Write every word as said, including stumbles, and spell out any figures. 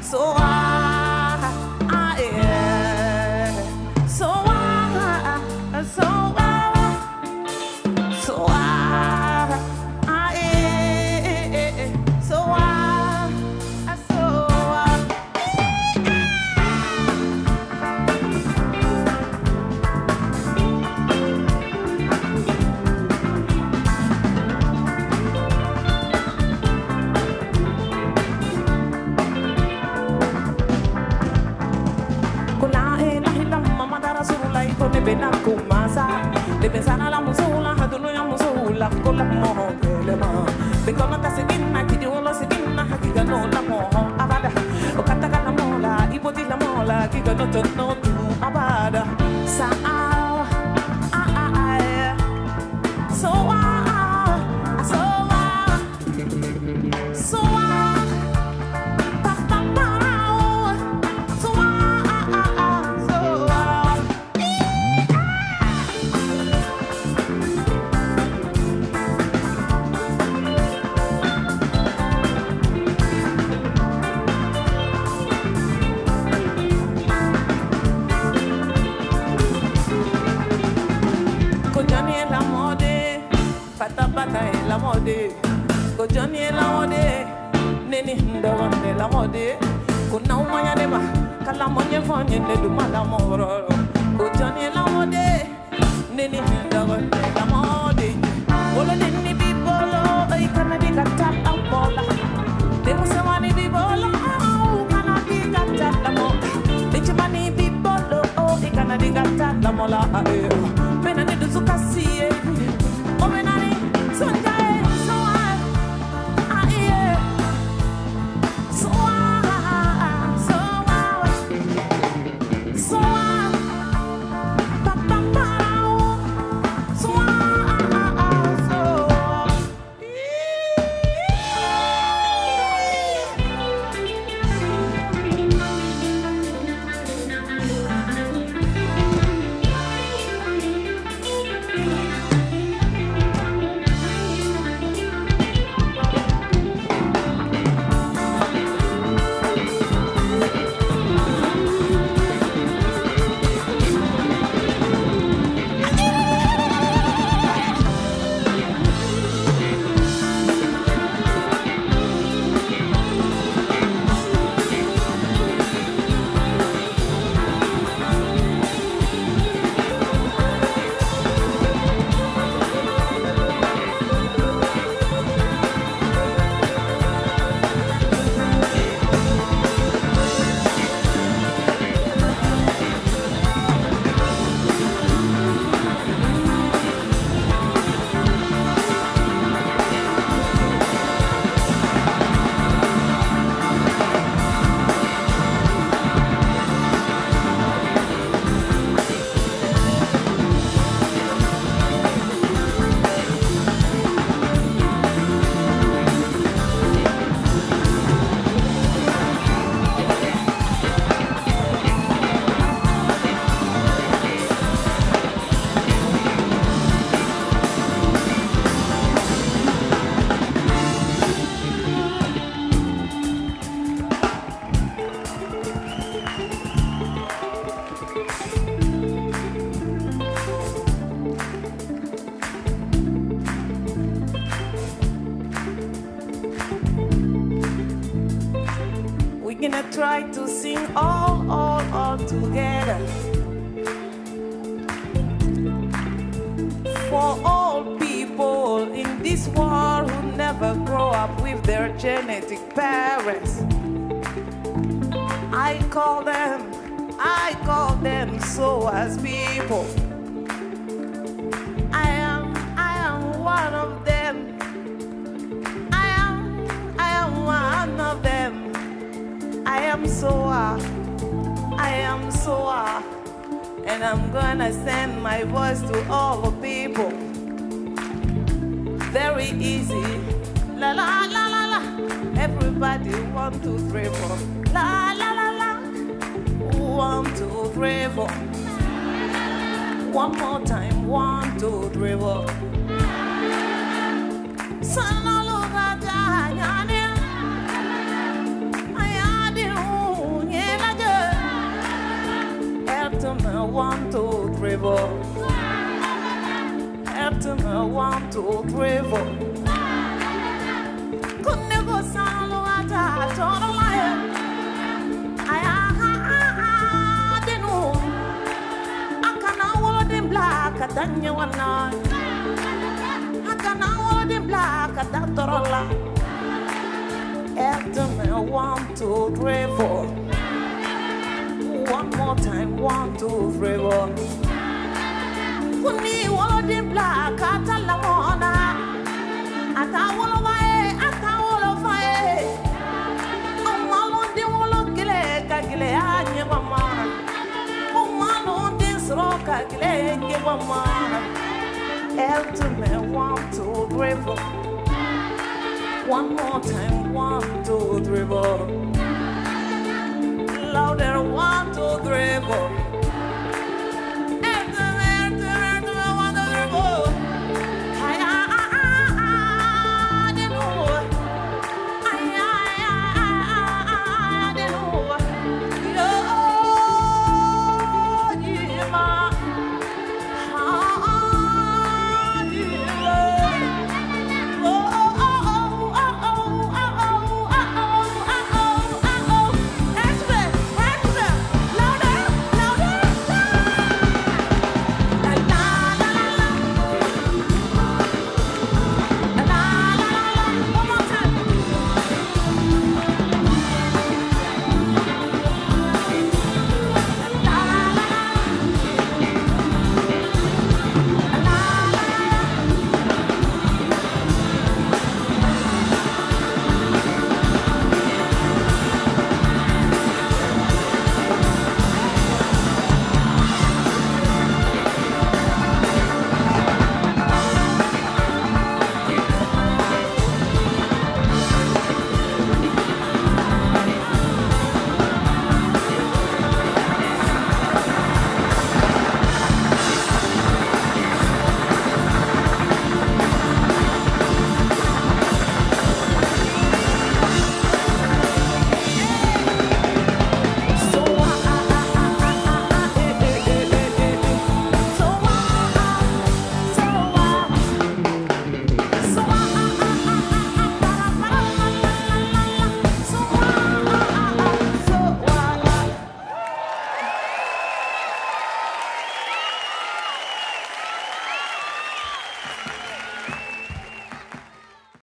So ah, ah yeah. So ah, so ah, so ah, ah yeah. So ah, so ah. Bena kumasa de pensana la musula hadunu ya musula kola mo kelema be kono ta segina ki diolo segina ki gano la mo abada o kata kana mola ipoti la mola ki gano to no tu abada sa ah ah ah so ah so ah so ah pa pa pa so ah so ah. La mode, ko Johnny la mode, neni ndawa la mode, ko na umanya dema, kala monye fonye ne du mala moro, ko Johnny la mode, neni ndawa la mode, bolo neni bi bolo, ay kana di kata amola, demu semani bi bolo, kana di kata la mola, demu semani bi bolo, ay kana di kata la mola, mena ne du sukasiye, o mena ni sonja. Gonna try to sing all, all, all together for all people in this world who never grow up with their genetic parents. I call them, I call them so as people. I am, I am one of them. I am, I am one of them. I am Soa, I am Soa, and I'm gonna send my voice to all the people. Very easy, la la la la la. Everybody, one, two, three, four. La la la la. One, two, three, four. One more time, one, two, three, four. Sana luga jaya. two, three, four. Couldn't go sound like that, told a liar. I didn't know. I can't hold in black at Daniel one night. I can't hold in black at that Dorola. After me, one, two, three, four. One more time, one, two, three, four. Kuni wolo di black ata la mona. Ata wolo vae, ata wolo vae. Omalo di wolo gile ka gile anye mama. Omalo di sroka gile nye mama. After me, one, two, three, four. One more time, one, two, three, four. Louder, one.